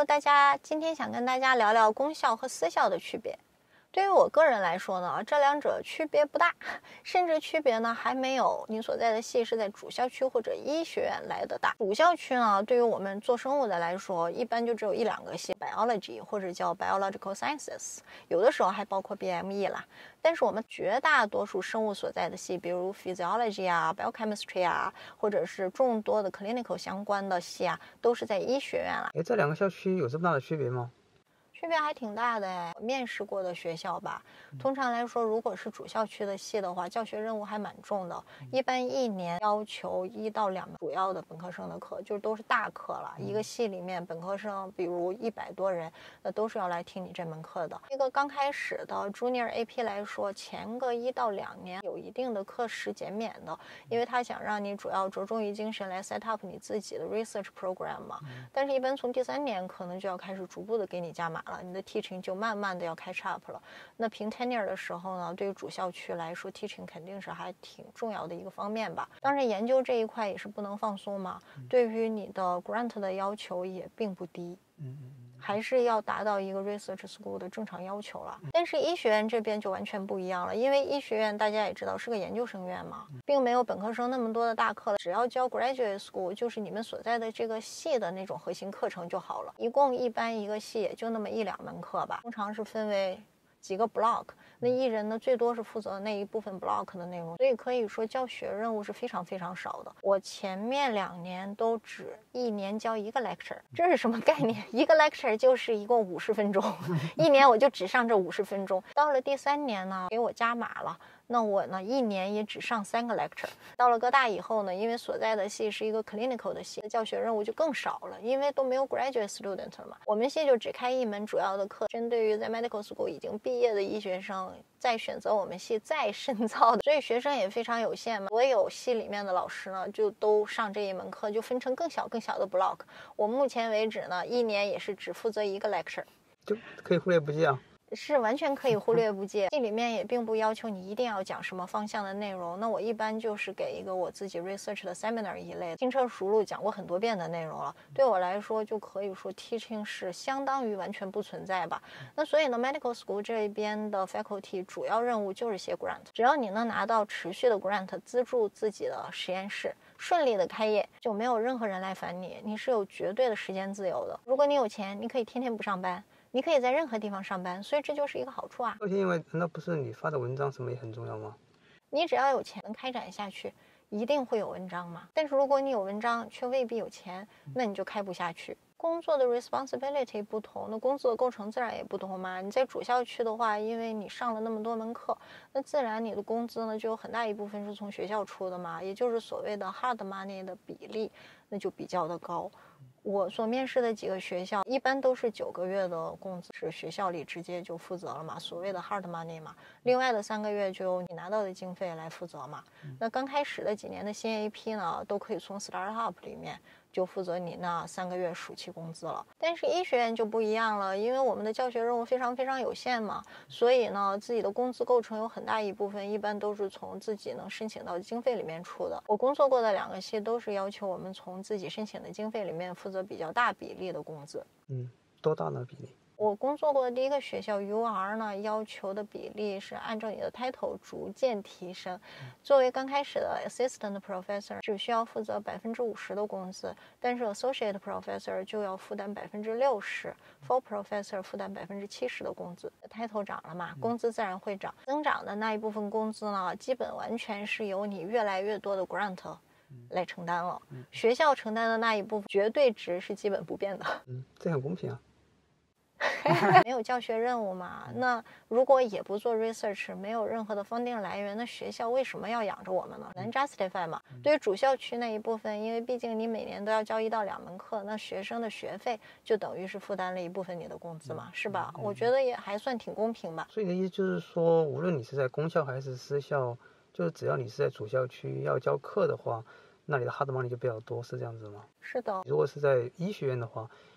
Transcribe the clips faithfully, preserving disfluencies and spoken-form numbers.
Hello， 大家，今天想跟大家聊聊公校和私校的区别。对于我个人来说呢，这两者区别不大，甚至区别呢还没有你所在的系是在主校区或者医学院来的大。主校区呢，对于我们做生物的来说，一般就只有一两个系 ，biology 或者叫 biological sciences， 有的时候还包括 B M E 啦。但是我们绝大多数生物所在的系，比如 physiology 啊、biochemistry 啊，或者是众多的 clinical 相关的系啊，都是在医学院啦。 哎，这两个校区有这么大的区别吗？ 区别还挺大的哎，面试过的学校吧，通常来说，如果是主校区的系的话，教学任务还蛮重的，一般一年要求一到两门主要的本科生的课，就都是大课了。一个系里面本科生，比如一百多人，那都是要来听你这门课的。一个刚开始的 Junior A P 来说，前个一到两年有一定的课时减免的，因为他想让你主要着重于精神来 set up 你自己的 research program 嘛。但是，一般从第三年可能就要开始逐步的给你加码了。你的 teaching 就慢慢的要 catch up 了。那评 tenure 的时候呢，对于主校区来说 teaching 肯定是还挺重要的一个方面吧。当然研究这一块也是不能放松嘛，对于你的 grant 的要求也并不低，还是要达到一个 research school 的正常要求了。但是医学院这边就完全不一样了，因为医学院大家也知道是个研究生院嘛，并没有本科生那么多的大课了，只要教 graduate school， 就是你们所在的这个系的那种核心课程就好了。一共一般一个系也就那么一两门课吧，通常是分为几个 block， 那一人呢最多是负责那一部分 block 的内容，所以可以说教学任务是非常非常少的。我前面两年都只一年教一个 lecture， 这是什么概念？一个 lecture 就是一共五十分钟，一年我就只上这五十分钟。到了第三年呢，给我加码了。那我呢，一年也只上三个 lecture。到了哥大以后呢，因为所在的系是一个 clinical 的系，教学任务就更少了，因为都没有 graduate student 了嘛。我们系就只开一门主要的课，针对于在 medical school 已经毕业的医学生，再选择我们系再深造的，所以学生也非常有限嘛。所有系里面的老师呢，就都上这一门课，就分成更小更小的 block。我目前为止呢，一年也是只负责一个 lecture， 就可以忽略不计啊。 是完全可以忽略不计，系里面也并不要求你一定要讲什么方向的内容。那我一般就是给一个我自己 research 的 seminar 一类，轻车熟路讲过很多遍的内容了。对我来说，就可以说 teaching 是相当于完全不存在吧。那所以呢 ，medical school 这边的 faculty 主要任务就是写 grant， 只要你能拿到持续的 grant 资助自己的实验室，顺利的开业，就没有任何人来烦你，你是有绝对的时间自由的。如果你有钱，你可以天天不上班。你可以在任何地方上班，所以这就是一个好处啊。 而且因为难道不是你发的文章什么也很重要吗？ 你只要有钱能开展下去，一定会有文章嘛。但是如果你有文章却未必有钱，那你就开不下去。工作的 responsibility 不同，那工作的构成自然也不同嘛。你在主校区的话，因为你上了那么多门课，那自然你的工资呢就有很大一部分是从学校出的嘛，也就是所谓的 hard money 的比例，那就比较的高。我所面试的几个学校一般都是九个月的工资是学校里直接就负责了嘛，所谓的 hard money 嘛，另外的三个月就你拿到的经费来负责嘛。那刚开始的几年的新 A P 呢，都可以从 startup 里面就负责你那三个月暑期工资了。但是医学院就不一样了，因为我们的教学任务非常非常有限嘛，所以呢自己的工资构成有很大一部分一般都是从自己能申请到的经费里面出的。我工作过的两个系都是要求我们从自己申请的经费里面负责比较大比例的工资。 嗯，多大呢比例？ 我工作过的第一个学校 U R 呢，要求的比例是按照你的 title 逐渐提升。作为刚开始的 assistant professor， 只需要负责百分之五十的工资，但是 associate professor 就要负担百分之六十 ，full professor 负担百分之七十的工资。title 涨了嘛，工资自然会涨。增长的那一部分工资呢，基本完全是由你越来越多的 grant 来承担了。学校承担的那一部分绝对值是基本不变的。 嗯，这很公平啊。 没有教学任务嘛，那如果也不做 research， 没有任何的 funding 来源，那学校为什么要养着我们呢？能 justify 嘛？对于主校区那一部分，因为毕竟你每年都要教一到两门课，那学生的学费就等于是负担了一部分你的工资嘛，是吧？我觉得也还算挺公平吧。 所以你的意思就是说，无论你是在公校还是私校，就是只要你是在主校区要教课的话，那你的 hard money 就比较多，是这样子吗？ 是的。 如果是在医学院的话，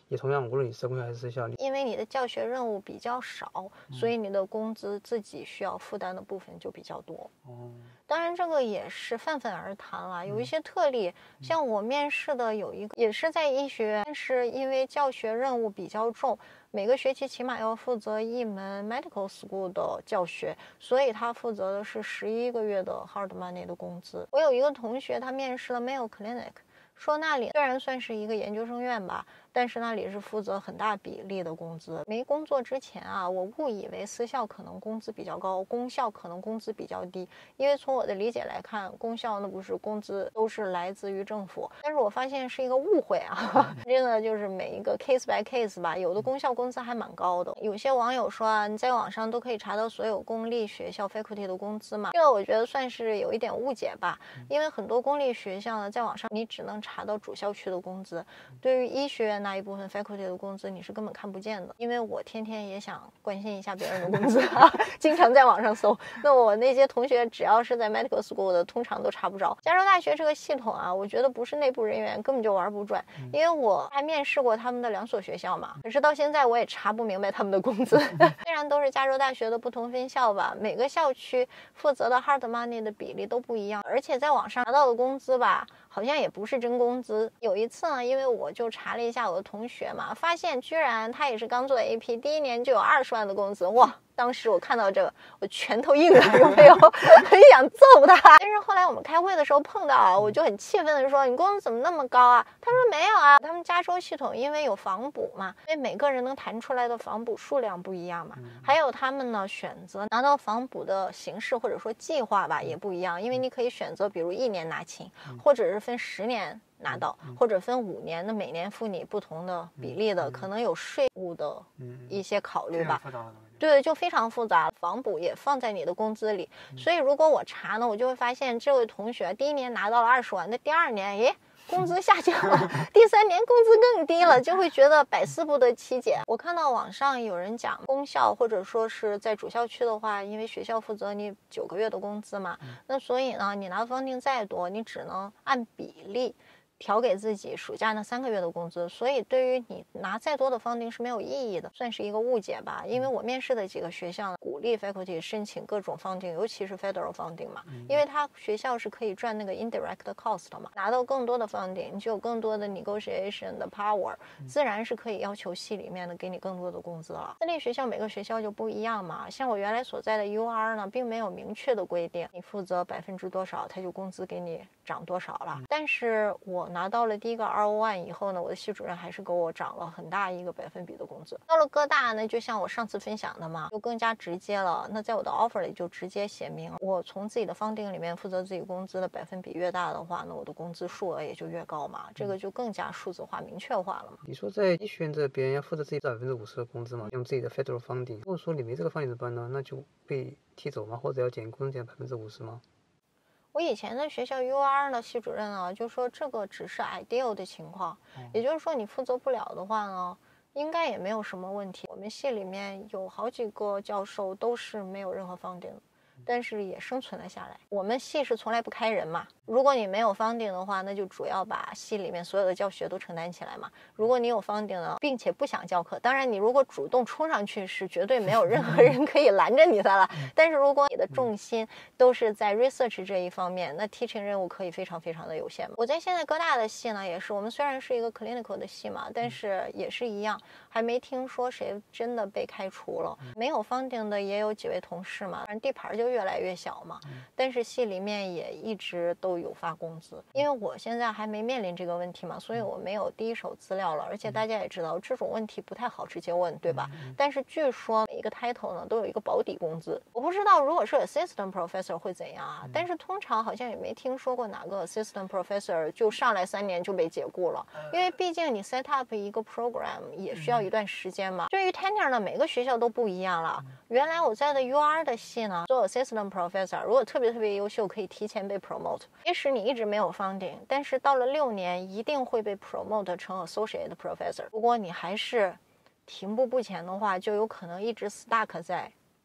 也同样，无论你是公校还是私校， 因为你的教学任务比较少，所以你的工资自己需要负担的部分就比较多。 哦， 当然这个也是泛泛而谈了，有一些特例，像我面试的有一个也是在医学院，但是因为教学任务比较重，每个学期起码要负责一门 medical school 的教学，所以他负责的是十一个月的 hard money 的工资。我有一个同学，他面试了 Mayo Clinic，说那里虽然算是一个研究生院吧，但是那里是负责很大比例的工资。没工作之前啊，我误以为私校可能工资比较高，公校可能工资比较低，因为从我的理解来看，公校那不是工资都是来自于政府，但是我发现是一个误会啊，真的就是每一个 case by case 吧，有的公校工资还蛮高的。有些网友说啊，你在网上都可以查到所有公立学校 faculty 的工资嘛，这个我觉得算是有一点误解吧，因为很多公立学校呢，在网上你只能查到主校区的工资，对于医学院那一部分 faculty 的工资你是根本看不见的。因为我天天也想关心一下别人的工资啊，经常在网上搜，那我那些同学只要是在 medical school 的，通常都查不着。加州大学这个系统啊，我觉得不是内部人员根本就玩不转，因为我还面试过他们的两所学校嘛，可是到现在我也查不明白他们的工资。虽然都是加州大学的不同分校吧，每个校区负责的 hard money 的比例都不一样，而且在网上拿到的工资吧，好像也不是真工资。有一次呢，因为我就查了一下我的同学嘛，发现居然他也是刚做 A P， 第一年就有二十万的工资，哇！当时我看到这个，我拳头硬了，有没有？很想揍他。但是后来我们开会的时候碰到，我就很气愤的说：“你工资怎么那么高啊？”他说：“没有啊，他们加州系统因为有房补嘛，因为每个人能弹出来的房补数量不一样嘛，还有他们呢选择拿到房补的形式或者说计划吧也不一样，因为你可以选择比如一年拿清，或者是分十年。”拿到，或者分五年，那每年付你不同的比例的，可能有税务的一些考虑吧。对，就非常复杂，房补也放在你的工资里。所以如果我查呢，我就会发现这位同学第一年拿到了二十万，那第二年，诶，工资下降了，第三年工资更低了，就会觉得百思不得其解。我看到网上有人讲，公校或者说是在主校区的话，因为学校负责你九个月的工资嘛，那所以呢，你拿的 funding 再多，你只能按比例调给自己暑假那三个月的工资，所以对于你拿再多的 funding 是没有意义的，算是一个误解吧。因为我面试的几个学校鼓励 faculty 申请各种 funding， 尤其是 federal funding 嘛，因为它学校是可以赚那个 indirect cost 嘛，拿到更多的 funding， 你就有更多的 negotiation 的 power， 自然是可以要求系里面的给你更多的工资了。私立学校每个学校就不一样嘛，像我原来所在的 U R 呢，并没有明确的规定你负责百分之多少，他就工资给你涨多少了。但是我拿到了第一个 R O 一 以后呢，我的系主任还是给我涨了很大一个百分比的工资。到了哥大呢，就像我上次分享的嘛，就更加直接了。那在我的 offer 里就直接写明，我从自己的 funding 里面负责自己工资的百分比越大的话，那我的工资数额也就越高嘛，这个就更加数字化、明确化了嘛。 你说在医学院这边要负责自己百分之五十的工资嘛，用自己的 federal funding， 如果说你没这个 funding 怎么办呢？那就被踢走吗？或者要减工资减百分之五十吗？ 我以前的学校 U R 的系主任啊，就说这个只是 ideal 的情况，也就是说你负责不了的话呢，应该也没有什么问题。我们系里面有好几个教授都是没有任何 funding 的，但是也生存了下来。我们系是从来不开人嘛，如果你没有 funding 的话，那就主要把系里面所有的教学都承担起来嘛。如果你有 funding 呢，并且不想教课，当然你如果主动冲上去，是绝对没有任何人可以拦着你的了。但是如果你的重心都是在 research 这一方面，那 teaching 任务可以非常非常的有限。我在现在哥大的系呢，也是我们虽然是一个 clinical 的系嘛，但是也是一样，还没听说谁真的被开除了。没有 funding 的也有几位同事嘛，反正地盘就越来越小嘛。但是系里面也一直都有发工资，因为我现在还没面临这个问题嘛，所以我没有第一手资料了。而且大家也知道这种问题不太好直接问，对吧？但是据说每一个 title 呢都有一个保底工资，我不知道如果是 assistant professor 会怎样啊，但是通常好像也没听说过哪个 assistant professor 就上来三年就被解雇了，因为毕竟你 set up 一个 program 也需要一段时间嘛。对于 tenure 呢，每个学校都不一样了。原来我在的 U R 的系呢，做 assistant professor 如果特别特别优秀，可以提前被 promote， 即使你一直没有 funding， 但是到了六年一定会被 promote 成 associate professor。如果你还是停步不前的话，就有可能一直 stuck 在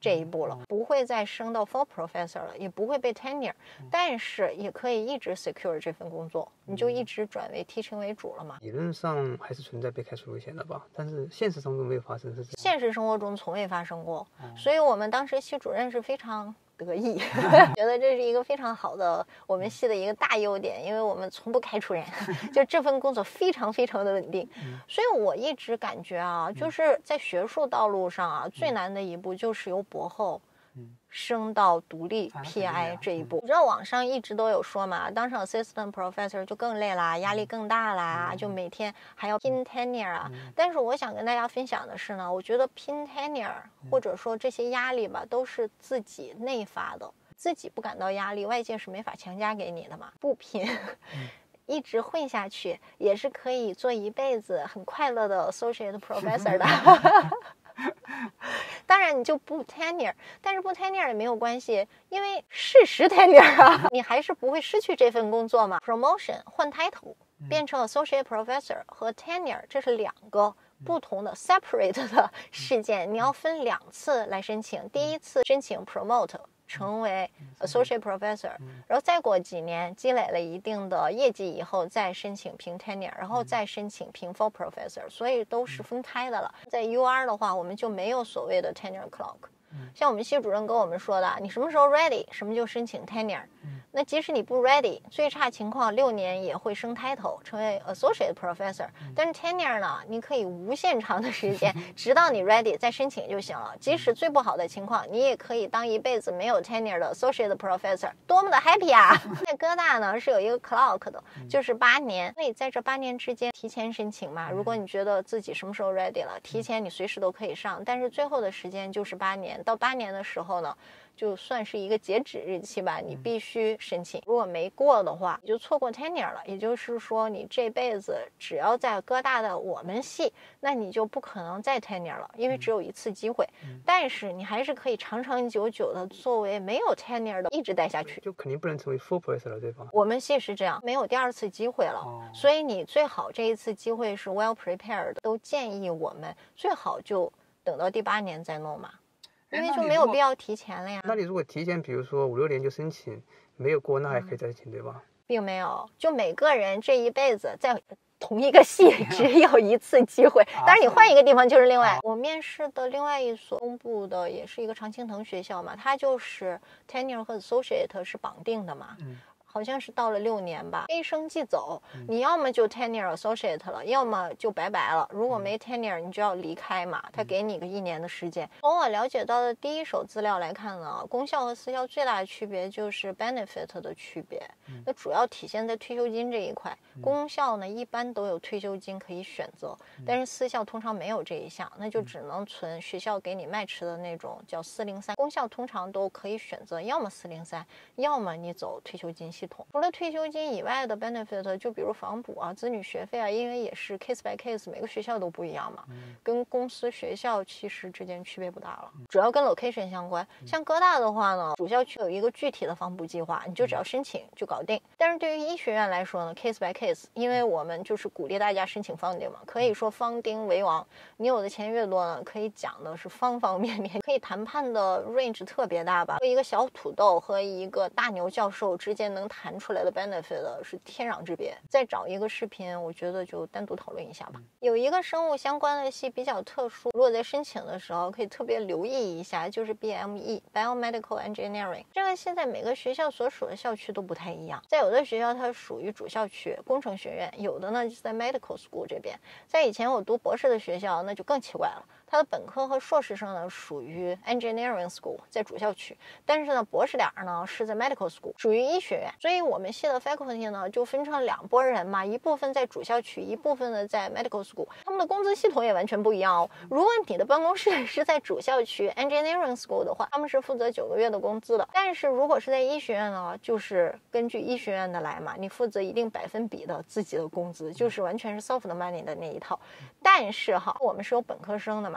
这一步了，不会再升到 full professor 了，也不会被 tenure， 但是也可以一直 secure 这份工作，你就一直转为 teaching 为主了嘛。 理论上还是存在被开除危险的吧，但是现实当中没有发生，是这样。 现实生活中从未发生过，所以我们当时系主任是非常得意觉得这是一个非常好的我们系的一个大优点，因为我们从不开除人就这份工作非常非常的稳定。所以我一直感觉啊，就是在学术道路上啊，最难的一步就是由博后升到独立 P I 这一步。你知道网上一直都有说嘛，当上 assistant professor 就更累啦，压力更大啦，就每天还要拼 tenure 啊。但是我想跟大家分享的是呢，我觉得拼 tenure 或者说这些压力吧，都是自己内发的，自己不感到压力，外界是没法强加给你的嘛。不拼一直混下去也是可以做一辈子很快乐的 associate professor 的当然你就不 tenure， 但是不 tenure 也没有关系，因为事实 tenure 啊你还是不会失去这份工作嘛。 promotion 换 title 变成 associate professor 和 tenure 这是两个不同的 separate 的事件，你要分两次来申请。第一次申请 promote成为 associate professor， 然后再过几年积累了一定的业绩以后再申请评 tenure， 然后再申请评 full professor， 所以都是分开的了。在 U R 的话我们就没有所谓的 tenure clock， 像我们系主任跟我们说的，你什么时候 ready 什么就申请 tenure， 那即使你不 ready， 最差情况六年也会升 title 成为 associate professor， 但是 tenure 呢，你可以无限长的时间直到你 ready 再申请就行了。即使最不好的情况，你也可以当一辈子没有 tenure 的 associate professor， 多么的 happy 啊在哥大呢是有一个 clock 的，就是八年，可以在这八年之间提前申请嘛。如果你觉得自己什么时候 ready 了，提前你随时都可以上，但是最后的时间就是八年，到八年的时候呢就算是一个截止日期吧，你必须申请，如果没过的话你就错过 tenure 了。也就是说你这辈子只要在哥大的我们系，那你就不可能再 tenure 了，因为只有一次机会，但是你还是可以长长久久的作为没有 tenure 的一直待下去， 就肯定不能成为 full professor 了，对吧？ 我们系是这样，没有第二次机会了、哦、所以你最好这一次机会是 well prepared， 都建议我们最好就等到第八年再弄嘛，因为就没有必要提前了呀。 那你如果提前比如说五六年就申请没有过，那还可以再申请、嗯、对吧？ 并没有，就每个人这一辈子在同一个系只有一次机会当然你换一个地方就是另外、啊、我面试的另外一所公布的也是一个常青藤学校嘛，它就是 tenure 和 associate 是绑定的嘛、嗯，好像是到了六年吧，非升即走、嗯、你要么就 tenure associate 了，要么就拜拜了，如果没 tenure 你就要离开嘛，他给你个一年的时间。从我了解到的第一手资料来看呢，公校和私校最大的区别就是 benefit 的区别、嗯、那主要体现在退休金这一块、嗯、公校呢一般都有退休金可以选择、嗯、但是私校通常没有这一项，那就只能存学校给你 match 的那种叫四零三，公校通常都可以选择要么四零三，要么你走退休金系统。除了退休金以外的 benefit 就比如房补啊、子女学费啊，因为也是 case by case， 每个学校都不一样嘛、嗯、跟公司学校其实之间区别不大了，主要跟 location 相关。像哥大的话呢，主校区有一个具体的房补计划，你就只要申请就搞定。但是对于医学院来说呢 case by case， 因为我们就是鼓励大家申请 funding 嘛，可以说 funding 为王，你有的钱越多呢，可以讲的是方方面面，可以谈判的 range 特别大吧，一个小土豆和一个大牛教授之间能谈出来的 benefit 是天壤之别。再找一个视频我觉得就单独讨论一下吧。有一个生物相关的系比较特殊，如果在申请的时候可以特别留意一下，就是 B M E Biomedical Engineering， 这个现在每个学校所属的校区都不太一样，在有的学校它属于主校区工程学院，有的呢就是在 medical school 这边。在以前我读博士的学校那就更奇怪了，它的本科和硕士生呢属于 engineering school 在主校区，但是呢博士点呢是在 medical school 属于医学院。所以我们系的 faculty 呢就分成两拨人嘛，一部分在主校区，一部分呢在 medical school， 他们的工资系统也完全不一样哦。如果你的办公室是在主校区 engineering school 的话，他们是负责九个月的工资的，但是如果是在医学院呢，就是根据医学院的来嘛，你负责一定百分比的自己的工资，就是完全是 soft money 的那一套。但是哈，我们是有本科生的嘛，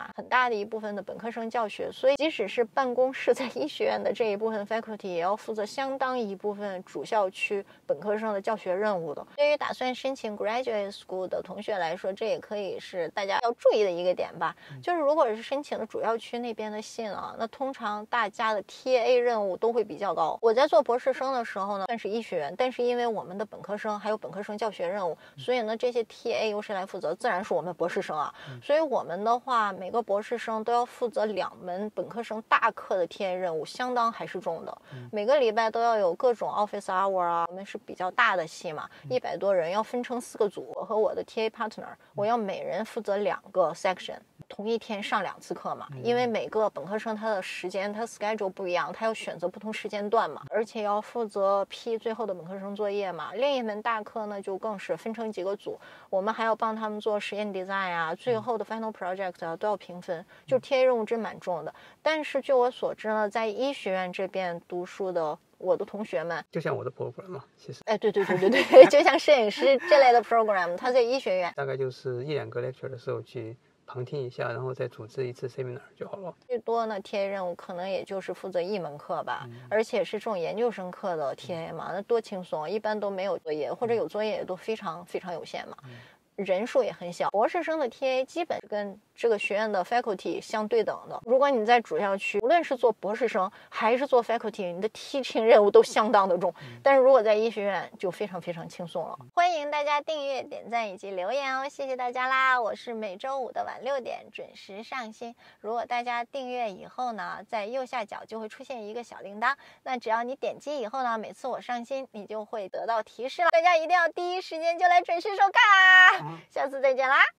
嘛，很大的一部分的本科生教学，所以即使是办公室在医学院的这一部分 faculty 也要负责相当一部分主校区本科生的教学任务的。对于打算申请 graduate school 的同学来说，这也可以是大家要注意的一个点吧。就是如果是申请的主校区那边的系呢，那通常大家的 T A 任务都会比较高。我在做博士生的时候呢，算是医学院，但是因为我们的本科生还有本科生教学任务，所以呢这些 T A 由谁来负责？自然是我们博士生啊。所以我们的话，每个博士生都要负责两门本科生大课的 T A 任务，相当还是重的。每个礼拜都要有各种 office hour 啊，我们是比较大的系嘛，一百多人要分成四个组，我和我的 T A partner， 我要每人负责两个 section， 同一天上两次课嘛，因为每个本科生他的时间他 schedule 不一样，他要选择不同时间段嘛，而且要负责批最后的本科生作业嘛。另一门大课呢就更是分成几个组，我们还要帮他们做实验 design 啊，最后的 final project 啊都要评分，就 T A 任务真蛮重的。但是据我所知呢，在医学院这边读书的我的同学们， 就像我的 program 嘛，其实哎，对对对对对，就像摄影师这类的 program， 他在医学院大概就是一两个 lecture 的时候去旁听一下，然后再组织一次 seminar 就好了。 最多呢 T A 任务可能也就是负责一门课吧、嗯、而且是这种研究生课的 T A 嘛，那多轻松，一般都没有作业，或者有作业也都非常非常有限嘛、嗯，人数也很小。博士生的 T A 基本跟这个学院的 faculty 相对等的。如果你在主校区，无论是做博士生还是做 faculty， 你的 teaching 任务都相当的重。但是如果在医学院就非常非常轻松了。欢迎大家订阅、点赞以及留言哦，谢谢大家啦！我是每周五的晚六点准时上新。如果大家订阅以后呢，在右下角就会出现一个小铃铛，那只要你点击以后呢，每次我上新，你就会得到提示了。大家一定要第一时间就来准时收看啊！下次再见啦！